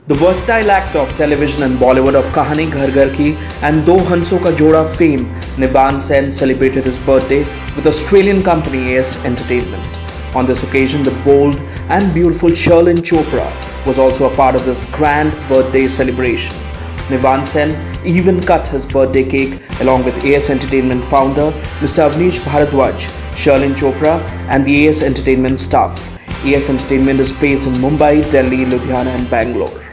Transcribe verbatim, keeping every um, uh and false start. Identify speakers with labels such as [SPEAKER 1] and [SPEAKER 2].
[SPEAKER 1] The versatile actor of television and Bollywood of Kahani Ghar Ghar Ki and Do Hanso Ka Joda fame, Nivaan Sen celebrated his birthday with Australian company A S Entertainment. On this occasion, the bold and beautiful Sherlyn Chopra was also a part of this grand birthday celebration. Nivaan Sen even cut his birthday cake along with A S Entertainment founder Mister Avnish Bharadwaj, Sherlyn Chopra and the A S Entertainment staff. A S Entertainment is based in Mumbai, Delhi, Ludhiana and Bangalore.